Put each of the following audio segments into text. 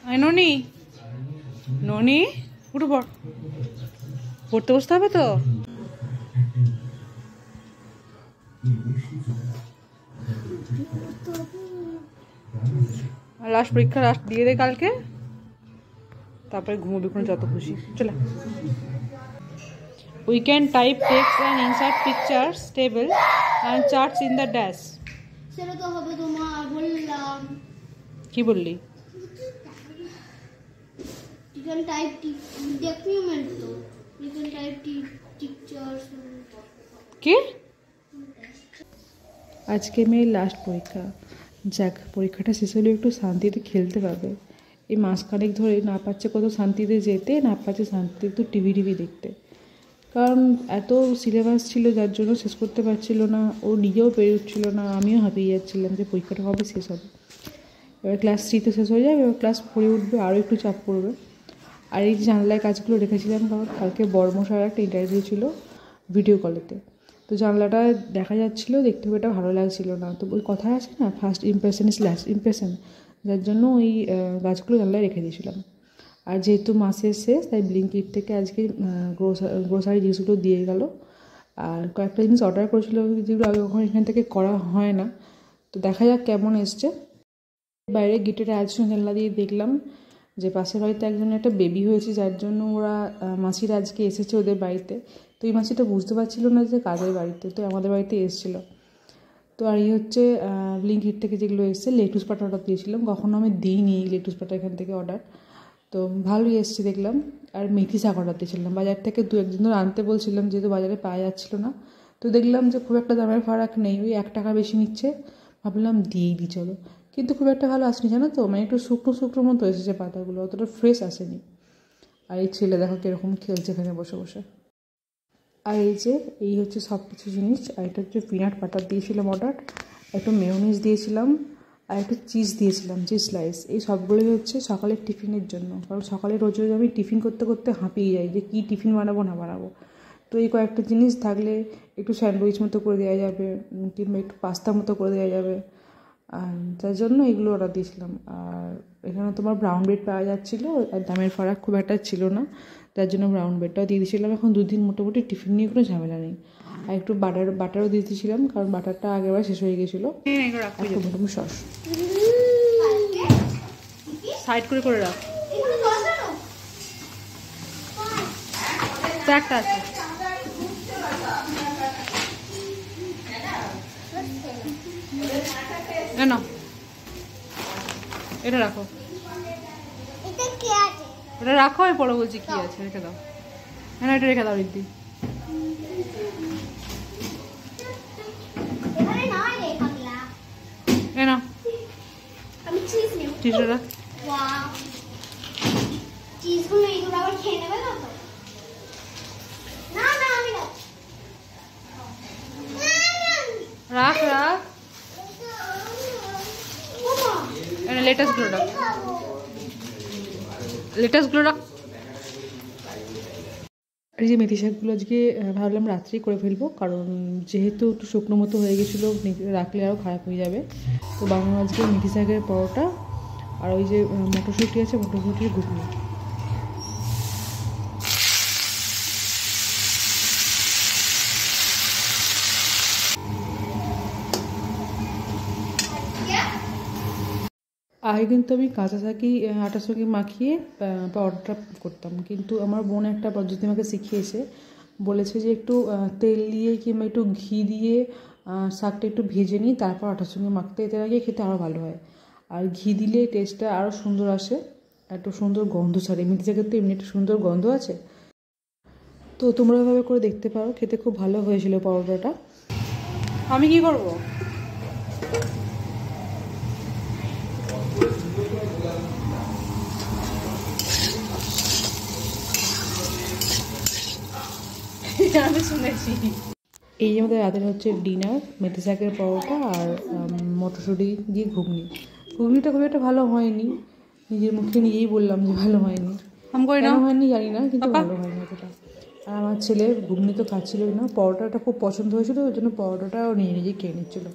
ননি ননি উঠে পড়, পড়তে বসতে হবে তো। লাস্ট পরীক্ষা লাস্ট দিয়ে দে কালকে, তারপরে ঘুমোবি কোনো যত খুশি। চলে। We can type text and insert pictures, table and charts in the dash. সেটা তো হবে তোমার বললাম। কি বললি? You can type document তো। You can type pictures. কি? আজকে মেয়ের লাস্ট পরীক্ষা। যাক, পরীক্ষাটা শেষ হলে একটু শান্তিতে খেলতে পারবে। এই মাসখানেক ধরে না পাচ্ছে কত শান্তিতে যেতে, না পাচ্ছে শান্তিতে একটু টিভি দেখতে। কারণ এত সিলেবাস ছিল যার জন্য শেষ করতে পারছিল না, ও নিজেও পেরে উঠছিল না, আমিও হাঁপিয়ে যাচ্ছিলাম যে পরীক্ষাটা কবে শেষ হবে। এবার ক্লাস 3 শেষ হয়ে যাবে, এবার ক্লাস 4 উঠবে, আরও একটু চাপ পড়বে। আর এই যে জানলায় কাজগুলো রেখেছিলাম, কারণ কালকে বড়মশাইয়ের একটা ইন্টারভিউ ছিল ভিডিও কলেতে। তো জানলাটা দেখা যাচ্ছিলো, দেখতে খুব একটা ভালো লাগছিল না। তো ওই কথা আছে না, first impression is last impression, যার জন্য ওই গাছগুলো জানলায় রেখে দিয়েছিলাম। আর যেহেতু মাসের শেষ, তাই ব্লিঙ্কিট থেকে আজকে গ্রোসারি জিনিসগুলো দিয়ে গেল। আর কয়েকটা জিনিস অর্ডার করেছিল যেগুলো আগে কখনো এখান থেকে করা হয় না। তো দেখা যাক কেমন এসছে। বাইরে গেটের আজকে জানলা দিয়ে দেখলাম যে পাশের বাড়িতে একজনের একটা বেবি হয়েছে, যার জন্য ওরা মাসিরা আজকে এসেছে ওদের বাড়িতে। তো এই মাসিটা বুঝতে পারছিল না যে কাদের বাড়িতে, তো আমাদের বাড়িতে এসেছিলো। তো আর এই হচ্ছে ব্লিঙ্কিট থেকে যেগুলো এসছে, লেটুস পাটা অর্ডার দিয়েছিলাম, কখনো আমি দিইনি লেটুস পাটা এখান থেকে অর্ডার। তো ভালোই এসছে দেখলাম। আর মেথি শাক অর্ডার দিয়েছিলাম বাজার থেকে, 2-1 দিন ধরে আনতে বলছিলাম, যেহেতু বাজারে পাওয়া যাচ্ছিলো না। তো দেখলাম যে খুব একটা দামের ফারাক নেই, ওই 1 টাকা বেশি নিচ্ছে, ভাবলাম দিয়েই দিই চলো। কিন্তু খুব একটা ভালো আসেনি জানো তো, মানে একটু শুকনো শুকনো মতো এসেছে পাতাগুলো, অতটা ফ্রেশ আসেনি। আর এই ছেলে দেখো কীরকম খেলছে এখানে বসে বসে। আর এই হচ্ছে সব কিছু জিনিস। আর এটা হচ্ছে পিনাট বাটার দিয়েছিলাম অর্ডার, একটু মেয়োনিজ দিয়েছিলাম, আর একটু চিজ দিয়েছিলাম, চিজ স্লাইস। এই সবগুলোই হচ্ছে সকালের টিফিনের জন্য, কারণ সকালে রোজ রোজ আমি টিফিন করতে করতে হাঁপিয়ে যাই যে কী টিফিন বানাবো না বানাবো। তো এই কয়েকটা জিনিস থাকলে একটু স্যান্ডউইচ মতো করে দেওয়া যাবে, কিংবা একটু পাস্তা মতো করে দেওয়া যাবে, আর যার জন্য এগুলো অর্ডার দিয়েছিলাম। আর এখানে তোমার ব্রাউন ব্রেড পাওয়া যাচ্ছিলো, আর দামের ফারাক খুব একটা ছিল না, যার জন্য ব্রাউন ব্রেডটাও দিয়ে দিয়েছিলাম। এখন 2 দিন মোটামুটি টিফিন নিয়ে কোনো ঝামেলা নেই। আর একটু বাটারও দিয়ে দিয়েছিলাম, কারণ বাটারটা আগেরবার শেষ হয়ে গেছিলো। একটু মোটামুটি সস সাইড করে রাখ, একটা আছে। না এটা রাখো, এটা রাখো, আমি পরে বলছি কি আছে, রেখে দাও। হ্যাঁ এটা রেখে দাও রিদ্ধি। না চিজটা রাখ, রাখ রাখ। লেটাসগুলো রাখ, লেটাসগুলো রাখ। এই যে মেথি শাকগুলো আজকে ভাবলাম রাত্রেই করে ফেলবো, কারণ যেহেতু একটু শুকনো মতো হয়ে গেছিলো, রাখলে আরও খারাপ হয়ে যাবে। তো বানানো আজকে মেথি শাকের পরোটা, আর ওই যে মটরশুঁটি আছে, মটরশুঁটির ঘুগনি। আগে কিন্তু আমি কাঁচা শাকই আটার সঙ্গে মাখিয়ে পরোটা করতাম, কিন্তু আমার বোন একটা পদ্ধতি আমাকে শিখিয়েছে, বলেছে যে একটু তেল দিয়ে কিংবা একটু ঘি দিয়ে শাকটা একটু ভেজে নিই, তারপর আটার সঙ্গে মাখতে, এতে আগে খেতে আরও ভালো হয়। আর ঘি দিলে টেস্টটা আরও সুন্দর আসে, একটু সুন্দর গন্ধ ছাড়ে। মেথি শাকের তো এমনি একটু সুন্দর গন্ধ আছে। তো তোমরা এভাবে করে দেখতে পারো, খেতে খুব ভালো হয়েছিল পরোটাটা। আমি কি করবো? আমি শুনেছি। এই আমাদের রাতের হচ্ছে ডিনার, মেথি শাকের পরোটা আর মটরশুঁটি দিয়ে ঘুগনি। ঘুগনিটা খুব একটা ভালো হয়নি, নিজের মুখে নিজেই বললাম যে ভালো হয়নি। কেন হয়নি জানি না, কিন্তু ভালো হয়নি অতটা। আর আমার ছেলে ঘুগনি তো খাচ্ছিলই না, পরোটাটা খুব পছন্দ হয়েছিল, ওই জন্য পরোটাটাও নিজেই খেয়ে নিচ্ছিলো।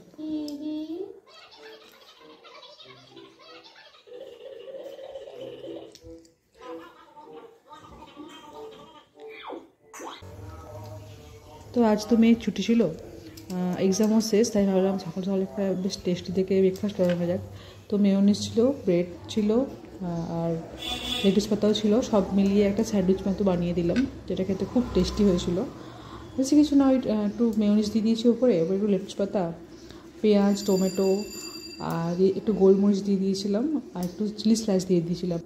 তো আজ তো মেয়ের ছুটি ছিল, এক্সামও শেষ, তাই ভাবলাম সকাল সকাল একটা বেশ টেস্টি থেকে ব্রেকফাস্ট করানো যাক। তো মেয়োনিজ ছিল, ব্রেড ছিল, আর লেটুস পাতাও ছিল, সব মিলিয়ে একটা স্যান্ডউইচ মতো বানিয়ে দিলাম, যেটা খেতে খুব টেস্টি হয়েছিল। বেশি কিছু না, ওই একটু মেয়োনিজ দিয়ে দিয়েছি ওপরে, ওপরে একটু লেটুস পাতা, পেঁয়াজ, টমেটো আর একটু গোলমরিচ দিয়ে দিয়েছিলাম, আর একটু চিলি স্লাইস দিয়ে দিয়েছিলাম।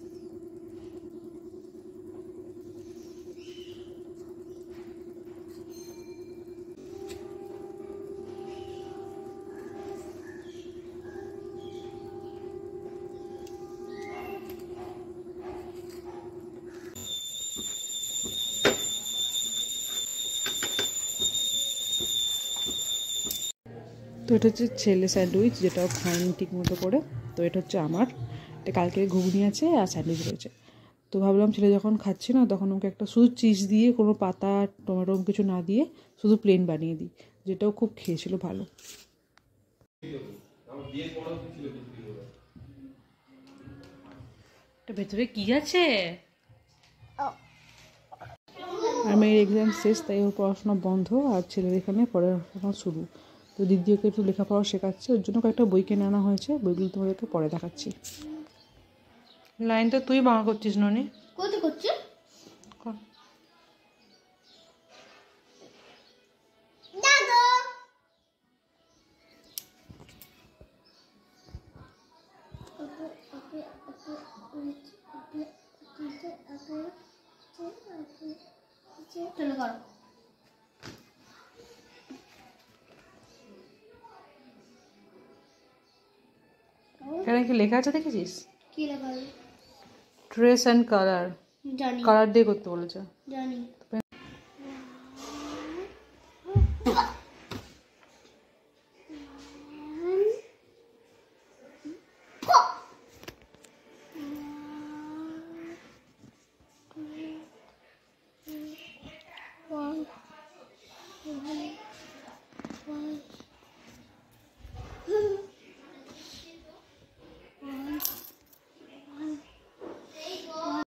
তো এটা হচ্ছে ছেলে স্যান্ডউইচ, যেটাও খায়নি ঠিক মতো করে। তো এটা হচ্ছে আমার, এটা কালকে ঘুগনি আছে আর স্যান্ডউইচ রয়েছে। তো ভাবলাম ছেলে যখন খাচ্ছি না, তখন ওকে একটা শুধু চিজ দিয়ে, কোনো পাতা টমেটো কিছু না দিয়ে শুধু প্লেন বানিয়ে দিই, যেটাও খুব খেয়েছিল ভালো। এটা ভেতরে কি আছে? আর মেয়ের এক্সাম শেষ, তাই ওর পড়াশোনা বন্ধ, আর ছেলের এখানে পড়াশোনা শুরু। তো দিদি ওকে একটু লেখাপড়া শেখাচ্ছে, ওর জন্য কয়েকটা বই কিনে আনা হয়েছে, বইগুলো তোমাদেরকে পরে দেখাচ্ছি। লাইন তো তুই বাংলা করছিস ননি। কোথায় করছে? দাদা চলো করো। এখানে কি লেখা আছে দেখেছিস? কি লাগালো? ট্রেস অ্যান্ড কালার, জানি কালার দিয়ে করতে বলেছে। জানি।